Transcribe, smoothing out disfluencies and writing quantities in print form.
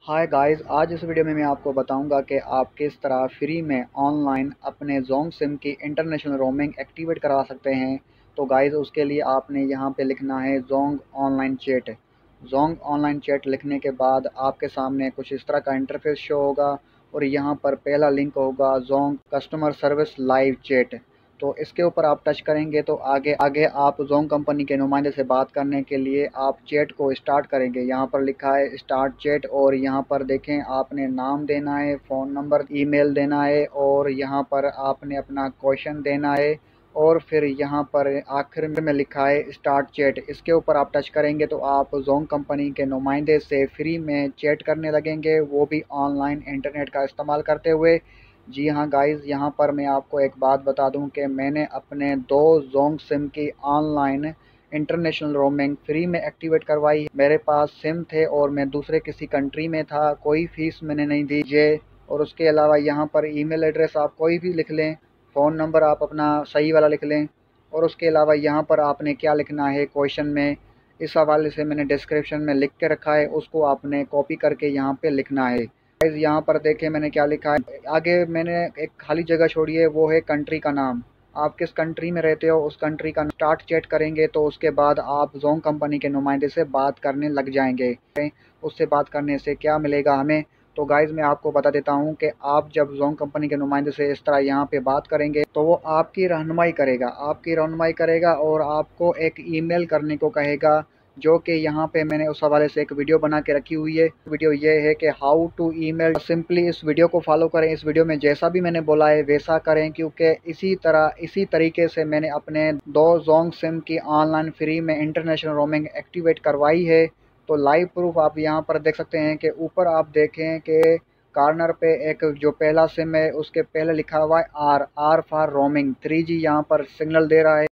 Hi guys, आज इस video में मैं आपको बताऊंगा कि आप किस तरह फ्री में ऑनलाइन अपने जोंग सिम की इंटरनेशनल रोमिंग एक्टिवेट करवा सकते हैं। तो गाइस, उसके लिए आपने यहां पे लिखना है Zong online chat. Zong online chat लिखने के बाद आपके सामने कुछ इस तरह का इंटरफेस शो होगा और यहां पर पहला लिंक होगा Zong customer service live chat. तो इसके ऊपर आप टच करेंगे तो आगे आगे आप जोंग कंपनी के नुमाइंदे से बात करने के लिए आप चैट को स्टार्ट करेंगे। यहाँ पर लिखा है स्टार्ट चैट और यहाँ पर देखें आपने नाम देना है, फ़ोन नंबर, ईमेल देना है और यहाँ पर आपने अपना क्वेश्चन देना है और फिर यहाँ पर आखिर में लिखा है स्टार्ट चैट। इसके ऊपर आप टच करेंगे तो आप जोंग कंपनी के नुमाइंदे से फ्री में चैट करने लगेंगे, वो भी ऑनलाइन इंटरनेट का इस्तेमाल करते हुए। जी हाँ गाइस, यहाँ पर मैं आपको एक बात बता दूं कि मैंने अपने दो जोंग सिम की ऑनलाइन इंटरनेशनल रोमिंग फ्री में एक्टिवेट करवाई। मेरे पास सिम थे और मैं दूसरे किसी कंट्री में था, कोई फीस मैंने नहीं दी ये। और उसके अलावा यहाँ पर ईमेल एड्रेस आप कोई भी लिख लें, फ़ोन नंबर आप अपना सही वाला लिख लें और उसके अलावा यहाँ पर आपने क्या लिखना है क्वेश्चन में, इस हवाले से मैंने डिस्क्रिप्शन में लिख के रखा है, उसको आपने कॉपी करके यहाँ पे लिखना है। गाइस, यहाँ पर देखें मैंने क्या लिखा है। आगे मैंने एक खाली जगह छोड़ी है, वो है कंट्री का नाम। आप किस कंट्री में रहते हो उस कंट्री का स्टार्ट चैट करेंगे तो उसके बाद आप जोंग कंपनी के नुमाइंदे से बात करने लग जाएंगे। उससे बात करने से क्या मिलेगा हमें, तो गाइज मैं आपको बता देता हूँ कि आप जब जोंग कंपनी के नुमाइंदे से इस तरह यहाँ पे बात करेंगे तो वो आपकी रहनुमाई करेगा और आपको एक ईमेल करने को कहेगा, जो कि यहाँ पे मैंने उस हवाले से एक वीडियो बना के रखी हुई है। वीडियो ये है कि हाउ टू ईमेल। सिंपली इस वीडियो को फॉलो करें, इस वीडियो में जैसा भी मैंने बोला है वैसा करें, क्योंकि इसी तरीके से मैंने अपने दो जोंग सिम की ऑनलाइन फ्री में इंटरनेशनल रोमिंग एक्टिवेट करवाई है। तो लाइव प्रूफ आप यहाँ पर देख सकते हैं कि ऊपर आप देखें कि कॉर्नर पे एक जो पहला सिम है उसके पहले लिखा हुआ है आर फॉर रोमिंग 3G यहाँ पर सिग्नल दे रहा है।